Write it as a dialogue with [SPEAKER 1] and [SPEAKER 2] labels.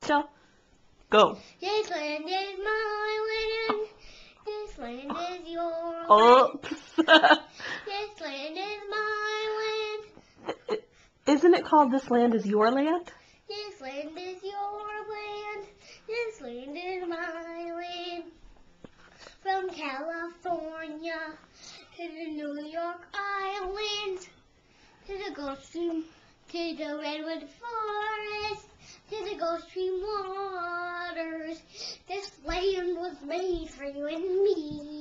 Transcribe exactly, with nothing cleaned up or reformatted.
[SPEAKER 1] So, go.
[SPEAKER 2] This land is my land. This land is your land.
[SPEAKER 1] Oops.
[SPEAKER 2] This land is my land.
[SPEAKER 1] Isn't it called This Land Is Your Land?
[SPEAKER 2] This land is your land. This land is my land. From California to the New York Islands, to the Gulf Stream, to the Redwood Forest, to the Gulf Stream waters. This land was made for you and me.